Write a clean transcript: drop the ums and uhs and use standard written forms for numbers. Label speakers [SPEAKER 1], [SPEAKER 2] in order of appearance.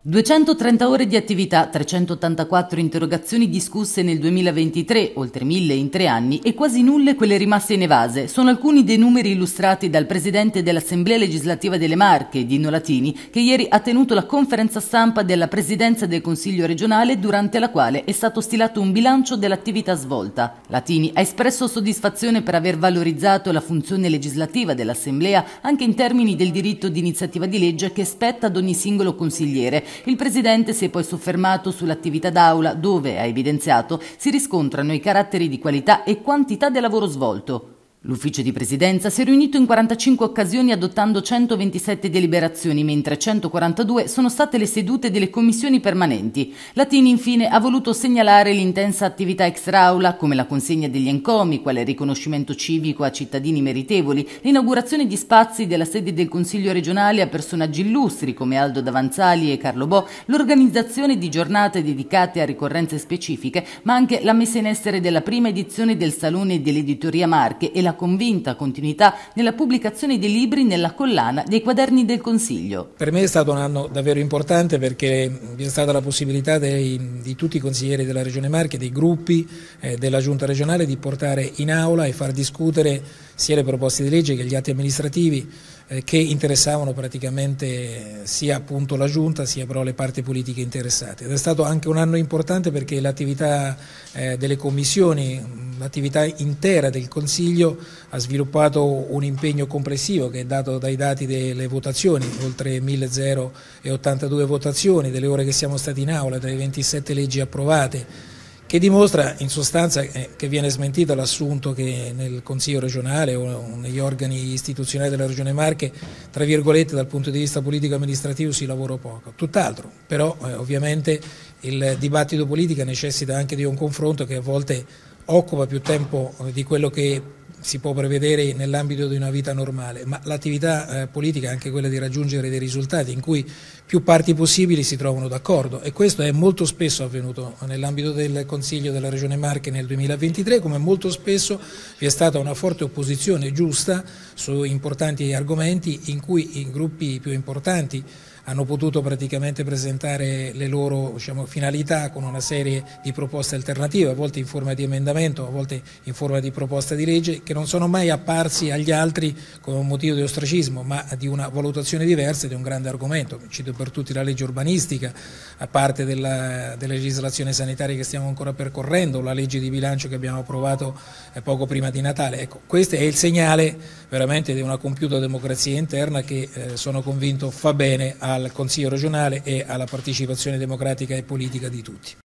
[SPEAKER 1] 230 ore di attività, 384 interrogazioni discusse nel 2023, oltre 1000 in 3 anni e quasi nulle quelle rimaste inevase. Sono alcuni dei numeri illustrati dal presidente dell'Assemblea legislativa delle Marche, Dino Latini, che ieri ha tenuto la conferenza stampa della presidenza del Consiglio regionale, durante la quale è stato stilato un bilancio dell'attività svolta. Latini ha espresso soddisfazione per aver valorizzato la funzione legislativa dell'Assemblea anche in termini del diritto di iniziativa di legge che spetta ad ogni singolo consigliere. Il Presidente si è poi soffermato sull'attività d'aula dove, ha evidenziato, si riscontrano i caratteri di qualità e quantità del lavoro svolto. L'ufficio di presidenza si è riunito in 45 occasioni adottando 127 deliberazioni, mentre 142 sono state le sedute delle commissioni permanenti. Latini infine ha voluto segnalare l'intensa attività extra-aula, come la consegna degli encomi, quale riconoscimento civico a cittadini meritevoli, l'inaugurazione di spazi della sede del Consiglio regionale a personaggi illustri come Aldo Davanzali e Carlo Bo, l'organizzazione di giornate dedicate a ricorrenze specifiche, ma anche la messa in essere della prima edizione del Salone dell'Editoria Marche e la convinta continuità nella pubblicazione dei libri nella collana dei quaderni del Consiglio.
[SPEAKER 2] Per me è stato un anno davvero importante perché vi è stata la possibilità di tutti i consiglieri della Regione Marche, dei gruppi della Giunta regionale di portare in aula e far discutere sia le proposte di legge che gli atti amministrativi che interessavano praticamente sia appunto la Giunta sia però le parti politiche interessate. Ed è stato anche un anno importante perché l'attività delle commissioni, l'attività intera del Consiglio ha sviluppato un impegno complessivo che è dato dai dati delle votazioni, oltre 1082 votazioni, delle ore che siamo stati in aula, delle 27 leggi approvate, che dimostra in sostanza che viene smentito l'assunto che nel Consiglio regionale o negli organi istituzionali della Regione Marche, tra virgolette, dal punto di vista politico-amministrativo si lavora poco. Tutt'altro, però ovviamente il dibattito politico necessita anche di un confronto che a volte occupa più tempo di quello che si può prevedere nell'ambito di una vita normale, ma l'attività politica è anche quella di raggiungere dei risultati in cui più parti possibili si trovano d'accordo, e questo è molto spesso avvenuto nell'ambito del Consiglio della Regione Marche nel 2023, come molto spesso vi è stata una forte opposizione giusta su importanti argomenti in cui i gruppi più importanti hanno potuto praticamente presentare le loro finalità con una serie di proposte alternative, a volte in forma di emendamento, a volte in forma di proposta di legge, che non sono mai apparsi agli altri come un motivo di ostracismo, ma di una valutazione diversa di un grande argomento. Cito per tutti la legge urbanistica, a parte della legislazione sanitaria che stiamo ancora percorrendo, la legge di bilancio che abbiamo approvato poco prima di Natale. Ecco, questo è il segnale veramente di una compiuta democrazia interna che sono convinto fa bene al Consiglio regionale e alla partecipazione democratica e politica di tutti.